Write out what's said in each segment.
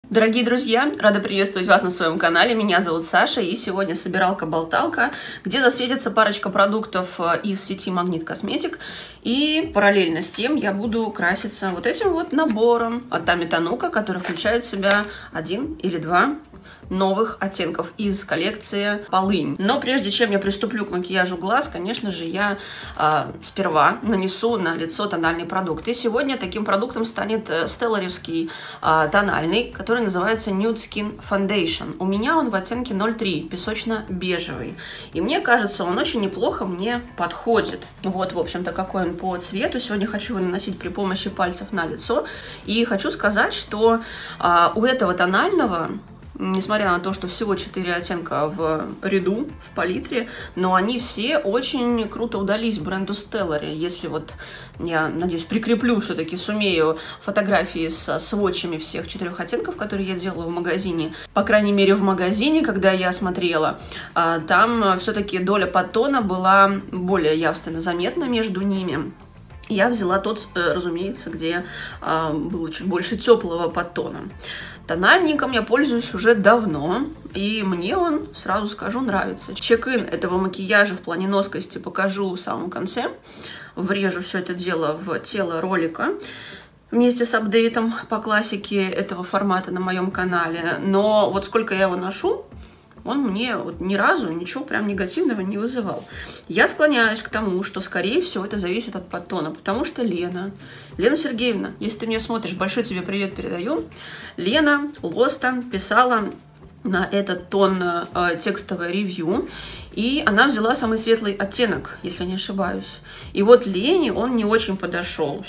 Дорогие друзья, рада приветствовать вас на своем канале. Меня зовут Саша, и сегодня собиралка-болталка, где засветится парочка продуктов из сети Магнит Косметик. И параллельно с тем я буду краситься вот этим вот набором от Тами Танука, который включает в себя 1 или 2 новых оттенков из коллекции Полынь. Но прежде чем я приступлю к макияжу глаз, конечно же, я сперва нанесу на лицо тональный продукт. И сегодня таким продуктом станет стелларовский тональный, который называется Nude Skin Foundation. У меня он в оттенке 03, песочно-бежевый. И мне кажется, он очень неплохо мне подходит. Вот, в общем-то, какой он по цвету. Сегодня хочу его наносить при помощи пальцев на лицо. И хочу сказать, что у этого тонального, несмотря на то, что всего 4 оттенка в ряду, в палитре, но они все очень круто удались бренду Stellar. Если вот, я надеюсь, прикреплю, все-таки сумею фотографии с сводчами всех 4 оттенков, которые я делала в магазине. По крайней мере, в магазине, когда я смотрела, там все-таки доля подтона была более явственно заметна между ними. Я взяла тот, разумеется, где было чуть больше теплого подтона. Тональником я пользуюсь уже давно, и мне он, сразу скажу, нравится. Чек-ин этого макияжа в плане носкости покажу в самом конце. Врежу все это дело в тело ролика вместе с апдейтом по классике этого формата на моем канале. Но вот сколько я его ношу, он мне вот ни разу ничего прям негативного не вызывал. Я склоняюсь к тому, что, скорее всего, это зависит от подтона, потому что Лена Сергеевна, если ты меня смотришь, большой тебе привет передаю. Лена Лоста писала на этот тон текстовое ревью, и она взяла самый светлый оттенок, если не ошибаюсь. И вот Лене он не очень подошел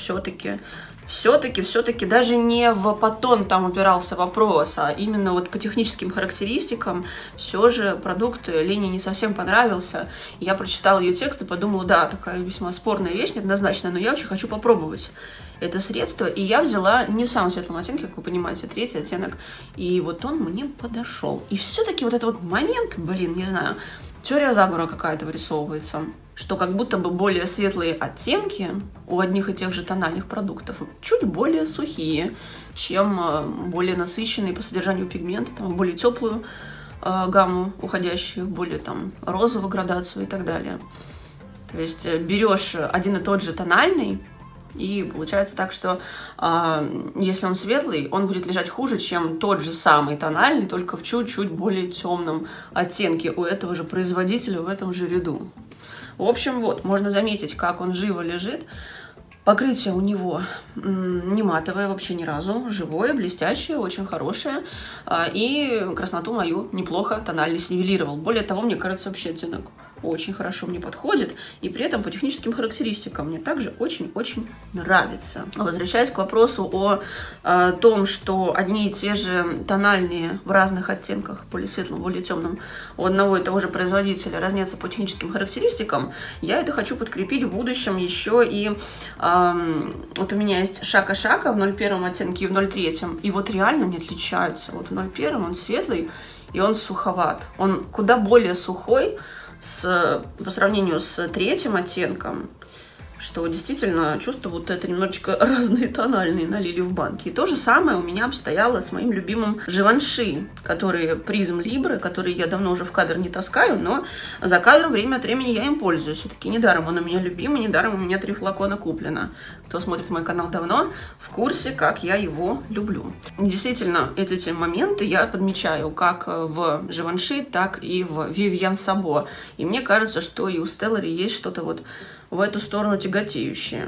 все-таки даже не в подтон там упирался вопрос, а именно вот по техническим характеристикам все же продукт Лене не совсем понравился. Я прочитала ее текст и подумала, да, такая весьма спорная вещь, неоднозначная, но я очень хочу попробовать это средство. И я взяла не в самом светлом оттенке, как вы понимаете, 3-й оттенок, и вот он мне подошел. И все-таки вот этот вот момент, блин, не знаю, теория заговора какая-то вырисовывается, что как будто бы более светлые оттенки у одних и тех же тональных продуктов чуть более сухие, чем более насыщенные по содержанию пигмента, там, более теплую гамму, уходящую в более там розовую градацию и так далее. То есть берешь один и тот же тональный, и получается так, что если он светлый, он будет лежать хуже, чем тот же самый тональный, только в чуть-чуть более темном оттенке у этого же производителя в этом же ряду. В общем, вот, можно заметить, как он живо лежит. Покрытие у него не матовое вообще ни разу, живое, блестящее, очень хорошее. И красноту мою неплохо тональный снивелировал. Более того, мне кажется, вообще оттенок очень хорошо мне подходит, и при этом по техническим характеристикам мне также очень-очень нравится. Возвращаясь к вопросу о том, что одни и те же тональные в разных оттенках, более светлом, более темном, у одного и того же производителя разнятся по техническим характеристикам, я это хочу подкрепить в будущем еще и вот у меня есть Шака-Шака в 01 оттенке и в 03, и вот реально не отличаются. Вот в 01 он светлый, и он суховат. Он куда более сухой по сравнению с 3-м оттенком, что действительно чувствую, вот это немножечко разные тональные налили в банки. И то же самое у меня обстояло с моим любимым Живанши, который призм Либры, который я давно уже в кадр не таскаю, но за кадром время от времени я им пользуюсь. Все-таки недаром он у меня любимый, недаром у меня 3 флакона куплено. Кто смотрит мой канал давно, в курсе, как я его люблю. Действительно, эти моменты я подмечаю как в Живанши, так и в Vivienne Sabo. И мне кажется, что и у Stellar есть что-то вот в эту сторону тяготеющее.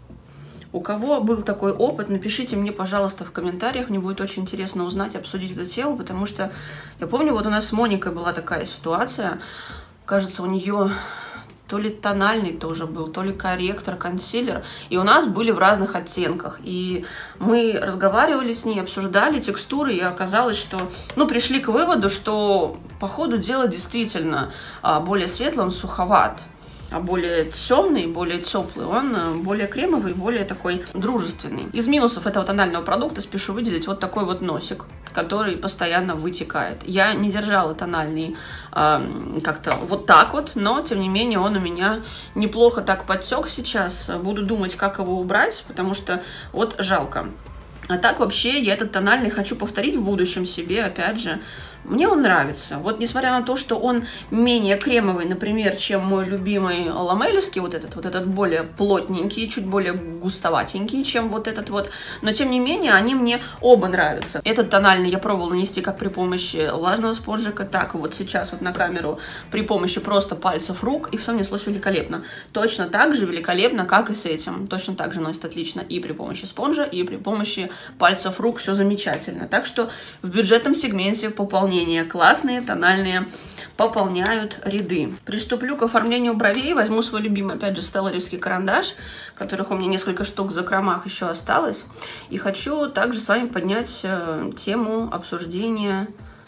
У кого был такой опыт, напишите мне, пожалуйста, в комментариях. Мне будет очень интересно узнать, обсудить эту тему, потому что я помню, вот у нас с Моникой была такая ситуация. Кажется, у нее то ли тональный тоже был, то ли корректор, консилер. И у нас были в разных оттенках. И мы разговаривали с ней, обсуждали текстуры, и оказалось, что, пришли к выводу, что по ходу дела действительно более светлый, он суховат. А более темный, более теплый, он более кремовый, более такой дружественный. Из минусов этого тонального продукта спешу выделить вот такой вот носик, который постоянно вытекает. Я не держала тональный как-то вот так вот, но тем не менее он у меня неплохо так подтек сейчас. Буду думать, как его убрать, потому что вот жалко. А так вообще я этот тональный хочу повторить в будущем себе, опять же. Мне он нравится. Вот несмотря на то, что он менее кремовый, например, чем мой любимый ламелевский, вот этот более плотненький, чуть более густоватенький, чем вот этот вот. Но тем не менее, они мне оба нравятся. Этот тональный я пробовала нанести как при помощи влажного спонжика, так вот сейчас вот на камеру при помощи просто пальцев рук, и все неслось великолепно. Точно так же великолепно, как и с этим. Точно так же носит отлично и при помощи спонжа, и при помощи пальцев рук. Все замечательно. Так что в бюджетном сегменте пополнение классные, тональные, пополняют ряды. Приступлю к оформлению бровей. Возьму свой любимый, опять же, стелларовский карандаш, которых у меня несколько штук в закромах еще осталось. И хочу также с вами поднять тему обсуждения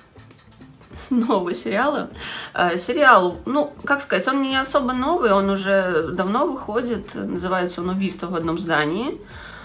нового сериала. Сериал, ну, как сказать, он не особо новый, он уже давно выходит. Называется он «Убийство в одном здании».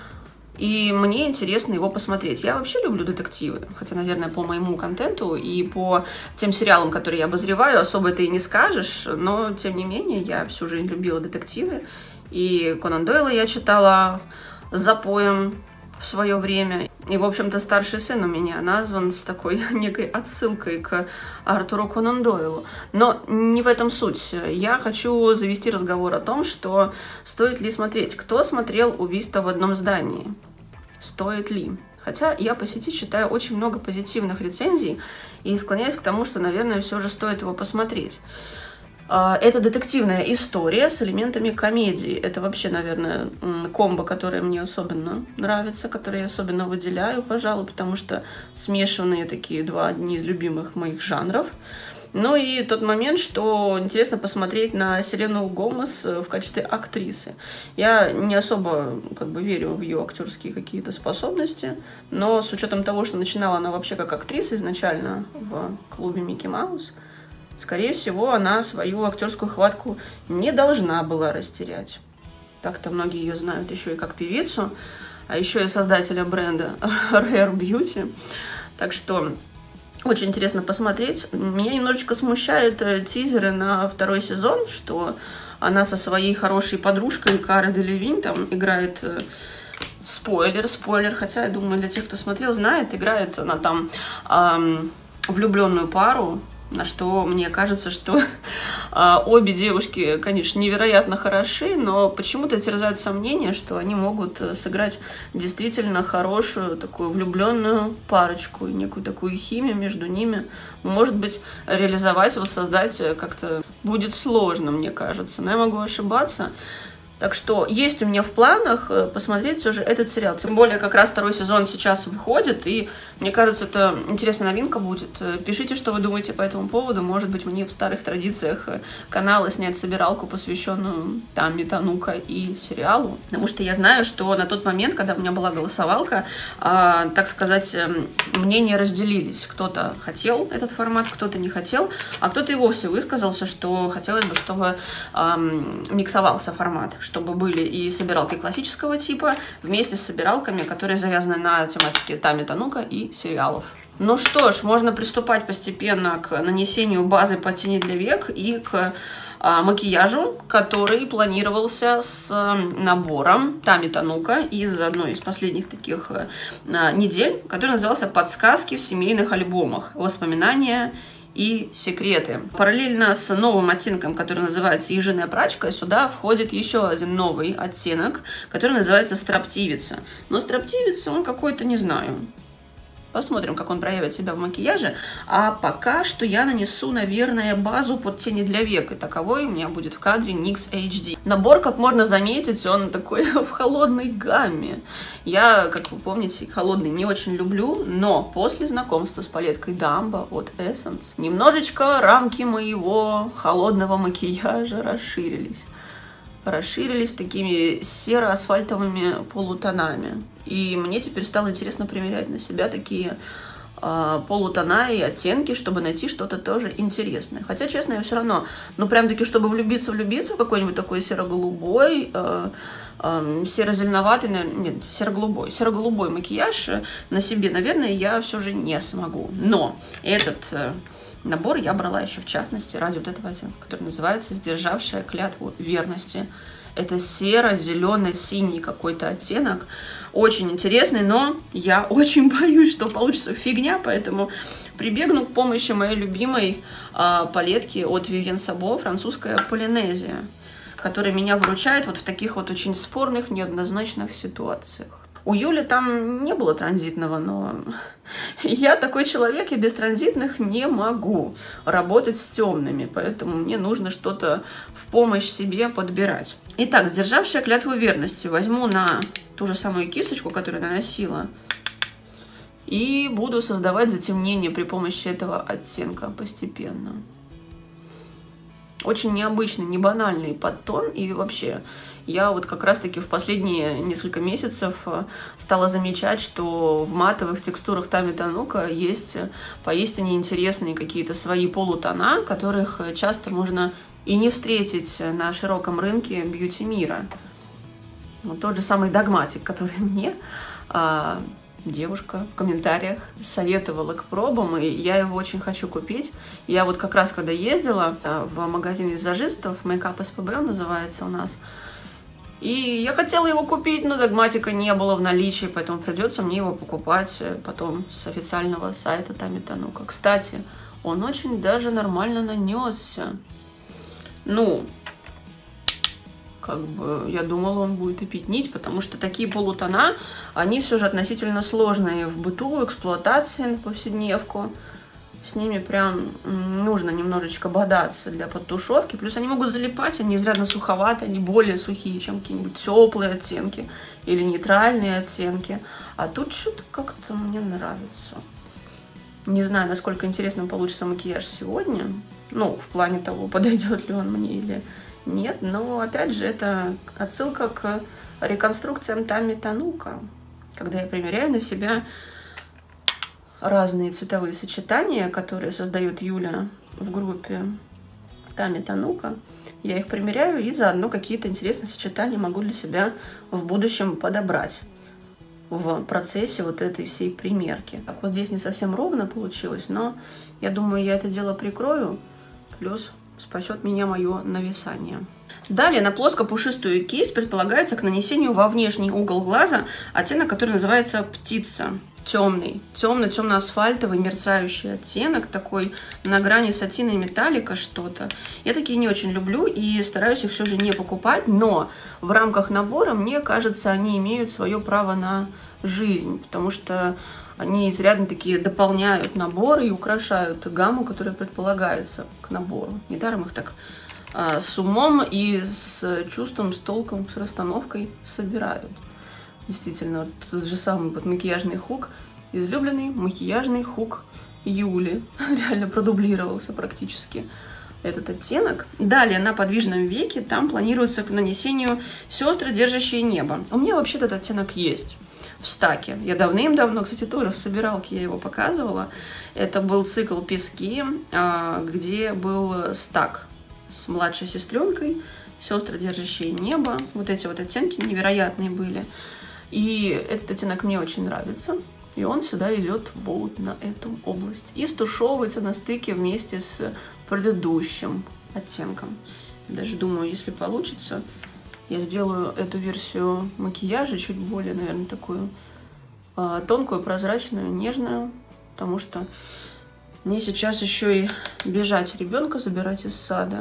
И мне интересно его посмотреть. Я вообще люблю детективы, хотя, наверное, по моему контенту и по тем сериалам, которые я обозреваю, особо это и не скажешь, но, тем не менее, я всю жизнь любила детективы. И Конан Дойла я читала с запоем в свое время. И, в общем-то, старший сын у меня назван с такой некой отсылкой к Артуру Конан Дойлу. Но не в этом суть. Я хочу завести разговор о том, что стоит ли смотреть. Кто смотрел «Убийство в одном здании»? Стоит ли? Хотя я по сети читаю очень много позитивных рецензий и склоняюсь к тому, что, наверное, все же стоит его посмотреть. Это детективная история с элементами комедии. Это вообще, наверное, комбо, которое мне особенно нравится, которое я особенно выделяю, пожалуй, потому что смешанные такие два одни из любимых моих жанров. Ну и тот момент, что интересно посмотреть на Селену Гомес в качестве актрисы. Я не особо верю в ее актерские какие-то способности, но с учетом того, что начинала она вообще как актриса изначально в клубе Микки Маус, скорее всего, она свою актерскую хватку не должна была растерять. Так-то многие ее знают еще и как певицу, а еще и создателя бренда Rare Beauty. Так что очень интересно посмотреть. Меня немножечко смущают тизеры на второй сезон, что она со своей хорошей подружкой Карой Делевинь там играет... Спойлер, хотя, я думаю, для тех, кто смотрел, знает, играет она там влюбленную пару, на что мне кажется, что обе девушки, конечно, невероятно хороши, но почему-то терзают сомнения, что они могут сыграть действительно хорошую такую влюбленную парочку, и некую такую химию между ними. Может быть, реализовать, воссоздать как-то будет сложно, мне кажется, но я могу ошибаться. Так что есть у меня в планах посмотреть все же этот сериал. Тем более, как раз второй сезон сейчас выходит, и мне кажется, это интересная новинка будет. Пишите, что вы думаете по этому поводу. Может быть, мне в старых традициях канала снять собиралку, посвященную Тами, Танука и сериалу. Потому что я знаю, что на тот момент, когда у меня была голосовалка, так сказать, мнения разделились. Кто-то хотел этот формат, кто-то не хотел, а кто-то и вовсе высказался, что хотелось бы, чтобы миксовался формат, чтобы были и собиралки классического типа вместе с собиралками, которые завязаны на тематике Тами, Танука и сериалов. Ну что ж, можно приступать постепенно к нанесению базы под тени для век и к макияжу, который планировался с набором Тами Танука из одной из последних таких недель, который назывался «Подсказки в семейных альбомах. Воспоминания и секреты». Параллельно с новым оттенком, который называется «Ежиная прачка», сюда входит еще один новый оттенок, который называется «Строптивица». Но строптивица, он какой-то, не знаю. Посмотрим, как он проявит себя в макияже. А пока что я нанесу, наверное, базу под тени для век. И таковой у меня будет в кадре NYX HD. Набор, как можно заметить, он такой в холодной гамме. Я, как вы помните, холодный не очень люблю, но после знакомства с палеткой Дамба от Essence немножечко рамки моего холодного макияжа расширились такими серо-асфальтовыми полутонами. И мне теперь стало интересно примерять на себя такие полутона и оттенки, чтобы найти что-то тоже интересное. Хотя, честно, я все равно, ну, прям-таки, чтобы влюбиться в какой-нибудь такой серо-голубой, серо-зеленоватый, нет, серо-голубой макияж на себе, наверное, я все же не смогу. Но этот набор я брала еще в частности ради вот этого оттенка, который называется «Сдержавшая клятву верности». Это серо-зелено-синий какой-то оттенок. Очень интересный, но я очень боюсь, что получится фигня, поэтому прибегну к помощи моей любимой палетки от Vivienne Sabo, французская Полинезия, которая меня выручает вот в таких вот очень спорных, неоднозначных ситуациях. У Юли там не было транзитного, но я такой человек, я без транзитных не могу работать с темными, поэтому мне нужно что-то в помощь себе подбирать. Итак, сдержавшая клятву верности, возьму на ту же самую кисточку, которую наносила, и буду создавать затемнение при помощи этого оттенка постепенно. Очень необычный, не банальный подтон, и вообще я вот как раз-таки в последние несколько месяцев стала замечать, что в матовых текстурах Тами Танука есть поистине интересные какие-то свои полутона, которых часто можно и не встретить на широком рынке бьюти-мира. Вот тот же самый Dogmatic, который мне девушка в комментариях советовала к пробам, и я его очень хочу купить. Я вот как раз когда ездила в магазин визажистов, Makeup SPB называется у нас, и я хотела его купить, но Догматика не было в наличии, поэтому придется мне его покупать потом с официального сайта Тами Танука. Кстати, он очень даже нормально нанесся. Ну, как бы я думала, он будет и пятнить, потому что такие полутона, они все же относительно сложные в быту, эксплуатации на повседневку. С ними прям нужно немножечко бодаться для подтушевки. Плюс они могут залипать, они изрядно суховатые, они более сухие, чем какие-нибудь теплые оттенки или нейтральные оттенки. А тут что-то как-то мне нравится. Не знаю, насколько интересным получится макияж сегодня. Ну, в плане того, подойдет ли он мне или нет. Но, опять же, это отсылка к реконструкциям Тами Танука. Когда я примеряю на себя разные цветовые сочетания, которые создает Юля в группе Тами Танука, я их примеряю и заодно какие-то интересные сочетания могу для себя в будущем подобрать в процессе вот этой всей примерки. Так вот здесь не совсем ровно получилось, но я думаю, я это дело прикрою, плюс спасет меня мое нависание. Далее на плоско-пушистую кисть предполагается к нанесению во внешний угол глаза оттенок, который называется «Птица». Темный, темно-темно-асфальтовый, мерцающий оттенок, такой на грани сатина и металлика что-то. Я такие не очень люблю и стараюсь их все же не покупать, но в рамках набора, мне кажется, они имеют свое право на жизнь, потому что они изрядно такие дополняют набор и украшают гамму, которая предполагается к набору. Недаром их так с умом и с чувством, с толком, с расстановкой собирают. Действительно, вот тот же самый вот макияжный хук, излюбленный макияжный хук Юли. Реально продублировался практически этот оттенок. Далее на подвижном веке там планируется к нанесению сестры, держащие небо. У меня вообще-то этот оттенок есть в стаке. Я давным-давно, кстати, тоже в собиралке я его показывала. Это был цикл «Пески», где был стак с младшей сестренкой, сестры, держащие небо. Вот эти вот оттенки невероятные были. И этот оттенок мне очень нравится. И он сюда идет вот на эту область. И стушевывается на стыке вместе с предыдущим оттенком. Даже думаю, если получится, я сделаю эту версию макияжа чуть более, наверное, такую тонкую, прозрачную, нежную. Потому что мне сейчас еще и бежать ребенка забирать из сада.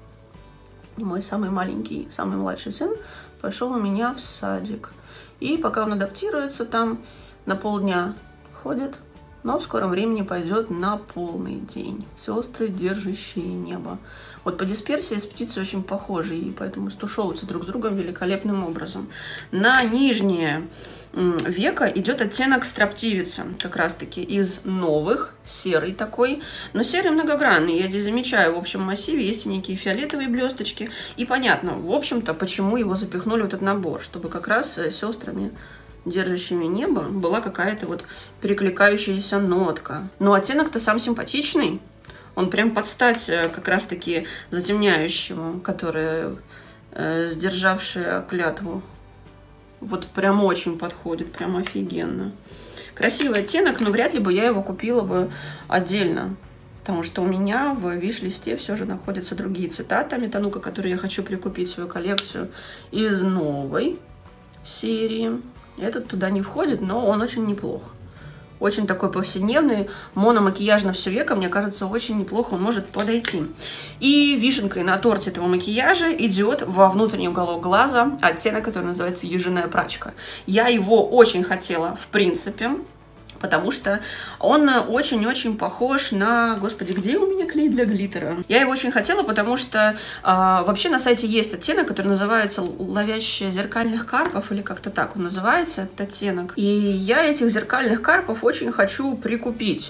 Мой самый маленький, самый младший сын пошел у меня в садик. И пока он адаптируется, там на полдня ходит, но в скором времени пойдет на полный день. Сестры, держащие небо. Вот по дисперсии с птицей очень похожи, и поэтому стушевываются друг с другом великолепным образом. На нижнее веко идет оттенок строптивица, как раз-таки из новых, серый такой, но серый многогранный. Я здесь замечаю, в общем массиве есть и некие фиолетовые блесточки. И понятно, в общем-то, почему его запихнули в этот набор, чтобы как раз с сестрами, держащими небо, была какая-то вот перекликающаяся нотка. Но оттенок-то сам симпатичный. Он прям под стать как раз-таки затемняющему, которое сдержавшее клятву. Вот прям очень подходит, прям офигенно. Красивый оттенок, но вряд ли бы я его купила бы отдельно. потому что у меня в виш-листе все же находятся другие цвета Тами Танука, которые я хочу прикупить в свою коллекцию из новой серии. Этот туда не входит, но он очень неплох. Очень такой повседневный, мономакияж на все веко, мне кажется, очень неплохо он может подойти. И вишенкой на торте этого макияжа идет во внутренний уголок глаза оттенок, который называется «Ежиная прачка». Я его очень хотела, в принципе, потому что он очень-очень похож на... Господи, где у меня клей для глиттера? Я его очень хотела, потому что вообще на сайте есть оттенок, который называется «Ловящая зеркальных карпов», или как-то так он называется, этот оттенок. И я этих зеркальных карпов очень хочу прикупить.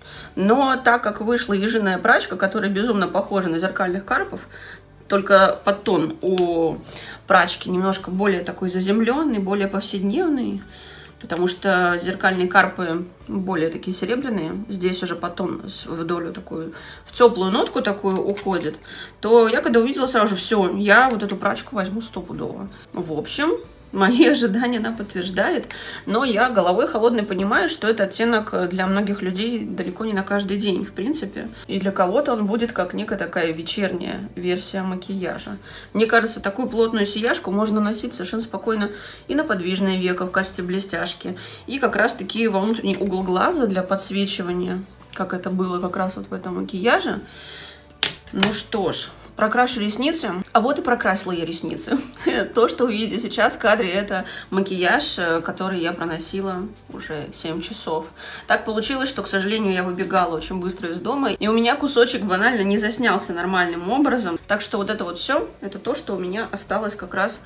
Но так как вышла «Ежиная прачка», которая безумно похожа на зеркальных карпов, только подтон у прачки немножко более такой заземленный, более повседневный, потому что зеркальные карпы более такие серебряные, здесь уже подтон в долю такую, в теплую нотку такую уходит, то я когда увидела сразу же, все, я вот эту прачку возьму стопудово. В общем, мои ожидания она подтверждает, но я головой холодной понимаю, что этот оттенок для многих людей далеко не на каждый день, в принципе. И для кого-то он будет как некая такая вечерняя версия макияжа. Мне кажется, такую плотную сияшку можно носить совершенно спокойно и на подвижное веко в качестве блестяшки, и как раз-таки во внутренний угол глаза для подсвечивания, как это было как раз вот в этом макияже. Ну что ж, прокрашу ресницы. А вот и прокрасила я ресницы. То, что вы видите сейчас в кадре, это макияж, который я проносила уже 7 часов. Так получилось, что, к сожалению, я выбегала очень быстро из дома, и у меня кусочек банально не заснялся нормальным образом. Так что вот это вот все, это то, что у меня осталось как раз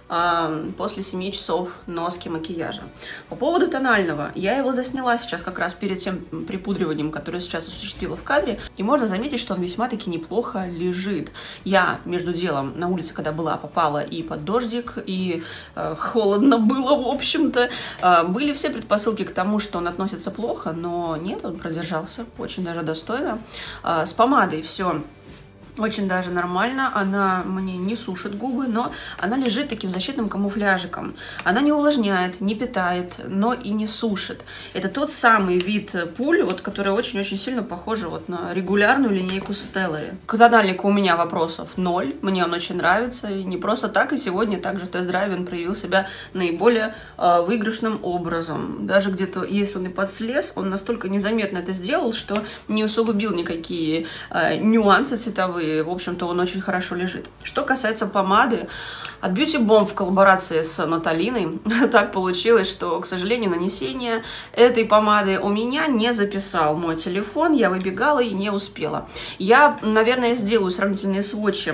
после 7 часов носки макияжа. По поводу тонального, я его засняла сейчас как раз перед тем припудриванием, которое сейчас осуществила в кадре, и можно заметить, что он весьма-таки неплохо лежит. Я между делом на улице, когда была, попала и под дождик, и холодно было, в общем-то. Были все предпосылки к тому, что он относится плохо, но нет, он продержался очень даже достойно. С помадой все очень даже нормально, она мне не сушит губы, но она лежит таким защитным камуфляжиком. Она не увлажняет, не питает, но и не сушит. Это тот самый вид пуль, вот, который очень-очень сильно похожа вот на регулярную линейку Stellary. К тональнику у меня вопросов 0, мне он очень нравится, и не просто так, и сегодня также в тест-драйве он проявил себя наиболее выигрышным образом. Даже где-то, если он и подслез, он настолько незаметно это сделал, что не усугубил никакие нюансы цветовые. В общем-то, он очень хорошо лежит. Что касается помады, от Beauty Bomb в коллаборации с Наталиной так получилось, что, к сожалению, нанесение этой помады у меня не записал мой телефон, я выбегала и не успела. Я, наверное, сделаю сравнительные сводчи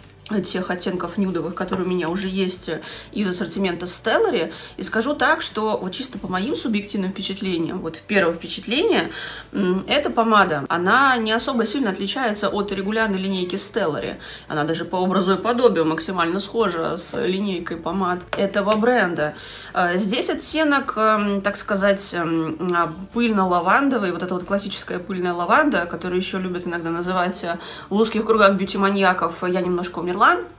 тех оттенков нюдовых, которые у меня уже есть из ассортимента Stellary, и скажу так, что вот чисто по моим субъективным впечатлениям, вот первое впечатление, эта помада, она не особо сильно отличается от регулярной линейки Stellary, она даже по образу и подобию максимально схожа с линейкой помад этого бренда. Здесь оттенок, так сказать, пыльно-лавандовый, вот эта вот классическая пыльная лаванда, которую еще любят иногда называть в узких кругах бьюти-маньяков, я немножко умерла.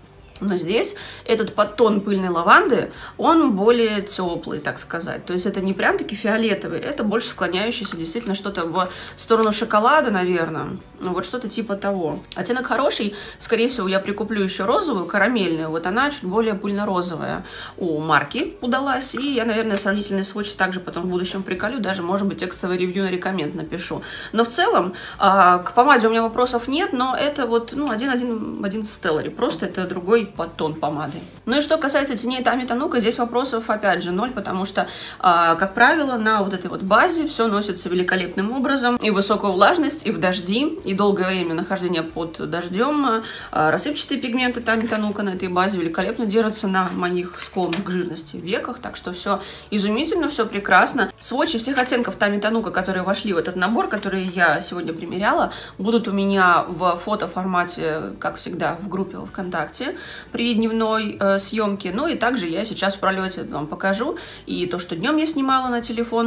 Но здесь этот подтон пыльной лаванды, он более теплый, так сказать. То есть это не прям таки фиолетовый, это больше склоняющийся действительно что-то в сторону шоколада, наверное. Ну, вот что-то типа того. Оттенок хороший. Скорее всего, я прикуплю еще розовую, карамельную. Вот она чуть более пыльно-розовая у марки удалась. И я, наверное, сравнительный сводч также потом в будущем приколю. Даже, может быть, текстовый ревью на рекоменд напишу. Но в целом, к помаде у меня вопросов нет, но это вот, ну, один Stellary. Просто это другой подтон помады. Ну и что касается теней Тами Танука, здесь вопросов опять же 0, потому что, как правило, на вот этой вот базе все носится великолепным образом. И высокая влажность, и в дожди, и долгое время нахождения под дождем. Рассыпчатые пигменты Тами Танука на этой базе великолепно держатся на моих склонных к жирности веках, так что все изумительно, все прекрасно. Сводчи всех оттенков Тами Танука, которые вошли в этот набор, которые я сегодня примеряла, будут у меня в фотоформате, как всегда, в группе во ВКонтакте при дневной съемке. Ну и также я сейчас в пролете вам покажу и то, что днем я снимала на телефон,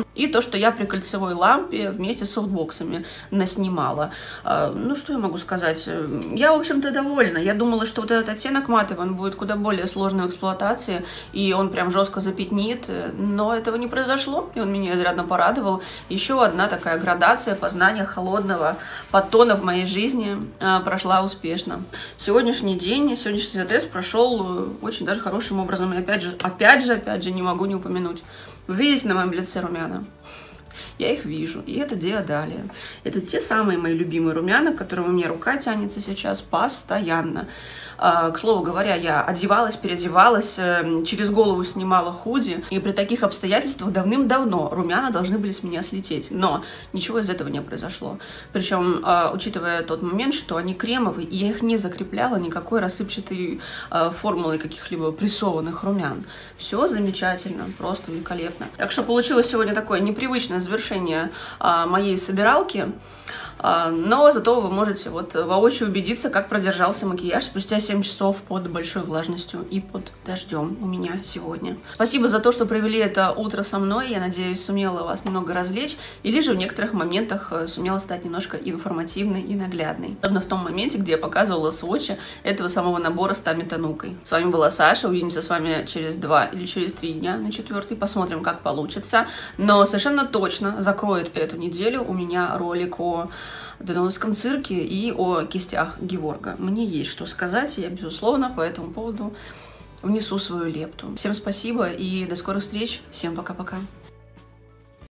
И то, что я при кольцевой лампе вместе с софтбоксами наснимала. Ну, что я могу сказать? Я, в общем-то, довольна. Я думала, что вот этот оттенок матовый, он будет куда более сложный в эксплуатации, и он прям жестко запятнит, но этого не произошло, и он меня изрядно порадовал. Еще одна такая градация познания холодного подтона в моей жизни прошла успешно. Сегодняшний день, сегодняшний тест прошел очень даже хорошим образом. И опять же, не могу не упомянуть. Вы видите на моем лице румяна? Я их вижу, и это Диодалия. Это те самые мои любимые румяна, к которым у меня рука тянется сейчас постоянно. К слову говоря, я одевалась, переодевалась, через голову снимала худи, и при таких обстоятельствах давным-давно румяна должны были с меня слететь, но ничего из этого не произошло. Причем, учитывая тот момент, что они кремовые, и я их не закрепляла никакой рассыпчатой формулой каких-либо прессованных румян. Все замечательно, просто великолепно. Так что получилось сегодня такое непривычное завершение моей собиралки. Но зато вы можете вот воочию убедиться, как продержался макияж спустя 7 часов под большой влажностью и под дождем у меня сегодня. Спасибо за то, что провели это утро со мной. Я надеюсь, сумела вас немного развлечь, или же в некоторых моментах сумела стать немножко информативной и наглядной. Особенно в том моменте, где я показывала сводчи этого самого набора с Тами Танукой. С вами была Саша. Увидимся с вами через 2 или через 3 дня на 4-й. Посмотрим, как получится. Но совершенно точно закроет эту неделю у меня ролик о Даниловском цирке и о кистях Геворга. Мне есть что сказать, я, безусловно, по этому поводу внесу свою лепту. Всем спасибо и до скорых встреч. Всем пока-пока.